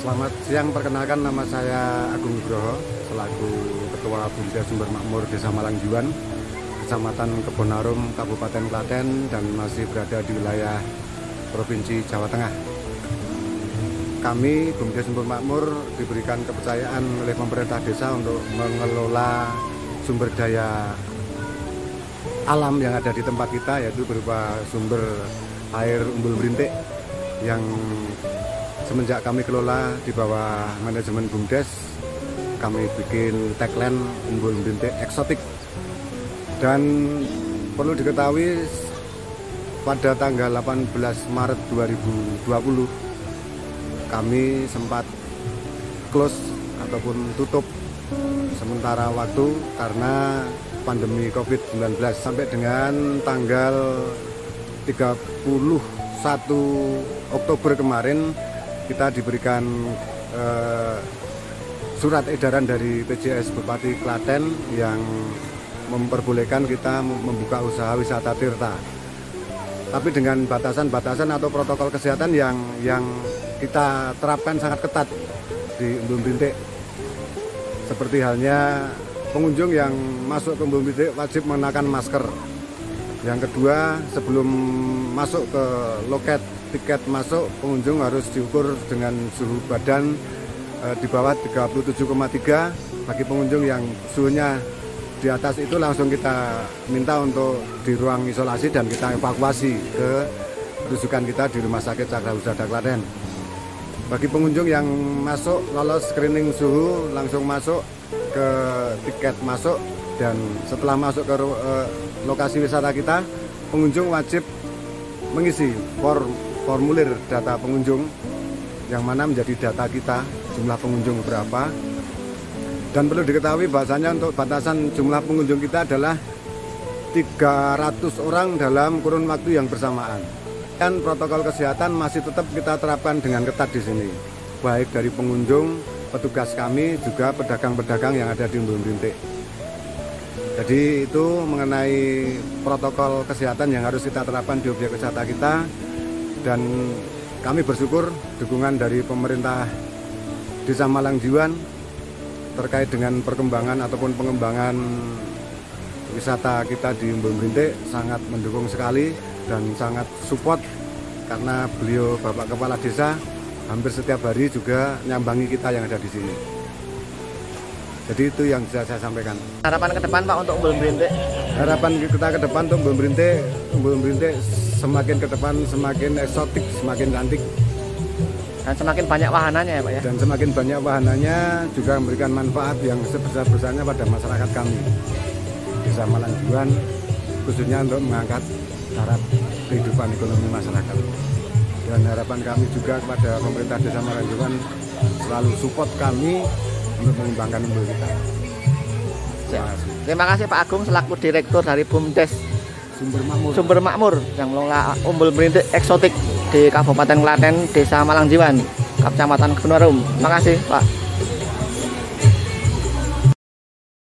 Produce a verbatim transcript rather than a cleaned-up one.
Selamat siang, perkenalkan nama saya Agung Nugroho selaku Ketua BUMDes Sumber Makmur Desa Malangjuan, Kecamatan Kebonarum, Kabupaten Klaten, dan masih berada di wilayah Provinsi Jawa Tengah. Kami BUMDes Sumber Makmur diberikan kepercayaan oleh pemerintah desa untuk mengelola sumber daya alam yang ada di tempat kita, yaitu berupa sumber air Umbul Berintik yang semenjak kami kelola di bawah manajemen BUMDes. Kami bikin tagline Umbul Berintik eksotik. Dan perlu diketahui, pada tanggal delapan belas Maret dua ribu dua puluh kami sempat close ataupun tutup sementara waktu karena pandemi COVID sembilan belas. Sampai dengan tanggal tiga puluh satu Oktober kemarin kita diberikan eh, surat edaran dari P J S Bupati Klaten yang memperbolehkan kita membuka usaha wisata tirta, tapi dengan batasan-batasan atau protokol kesehatan yang yang kita terapkan sangat ketat di Umbul Berintik. Seperti halnya pengunjung yang masuk ke Umbul Berintik wajib mengenakan masker. Yang kedua, sebelum masuk ke loket tiket masuk, pengunjung harus diukur dengan suhu badan e, di bawah tiga puluh tujuh koma tiga. Bagi pengunjung yang suhunya di atas itu langsung kita minta untuk di ruang isolasi dan kita evakuasi ke rujukan kita di Rumah Sakit Cakrahusada Klaten. Bagi pengunjung yang masuk lolos screening suhu langsung masuk ke tiket masuk, dan setelah masuk ke e, lokasi wisata kita, pengunjung wajib mengisi form formulir data pengunjung yang mana menjadi data kita, jumlah pengunjung berapa. Dan perlu diketahui bahasanya untuk batasan jumlah pengunjung kita adalah tiga ratus orang dalam kurun waktu yang bersamaan. Dan protokol kesehatan masih tetap kita terapkan dengan ketat di sini, baik dari pengunjung, petugas kami, juga pedagang-pedagang yang ada di Umbul Berintik. Jadi itu mengenai protokol kesehatan yang harus kita terapkan di objek wisata kita. Dan kami bersyukur dukungan dari pemerintah Desa Malangjuan terkait dengan perkembangan ataupun pengembangan wisata kita di Umbul Berintik sangat mendukung sekali dan sangat support, karena beliau Bapak Kepala Desa hampir setiap hari juga nyambangi kita yang ada di sini. Jadi itu yang bisa saya sampaikan. Harapan ke depan Pak untuk Umbul Berintik? Harapan kita ke depan untuk Umbul Berintik, Umbul Berintik semakin ke depan semakin eksotik, semakin cantik. Dan semakin banyak wahananya ya Pak ya? Dan semakin banyak wahananya juga memberikan manfaat yang sebesar-besarnya pada masyarakat kami Desa Malangjuan, khususnya untuk mengangkat taraf kehidupan ekonomi masyarakat. Dan harapan kami juga kepada pemerintah Desa Malangjuan selalu support kami untuk mengembangkan umbul kita. Terima kasih. Terima kasih Pak Agung selaku Direktur dari BUMDes Sumber Makmur. Sumber Makmur yang mengelola Umbul Berintik eksotik di Kabupaten Klaten, Desa Malangjuan, Kecamatan Kebonarum. Terima kasih Pak.